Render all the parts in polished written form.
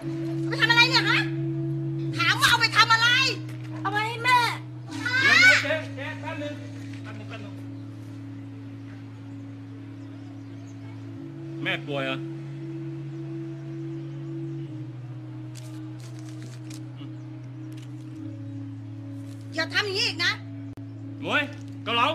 ไปทำอะไรเนี่ยฮะถามว่าเอาไปทำอะไรเอาไปให้แม่เดี๋ยวเจ๊แป๊บนึงแม่ป่วยเหรออย่าทำอย่างนี้อีกนะหมวยเกาเหลา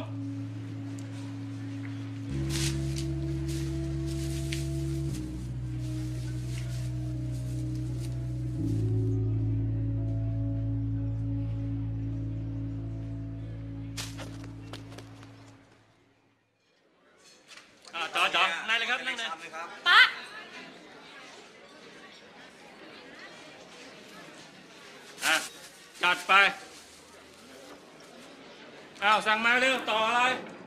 จ๋านายเลยครับนั่งเลยป๊าจัดไปอ้าวสั่งมาเร็วต่ออะไร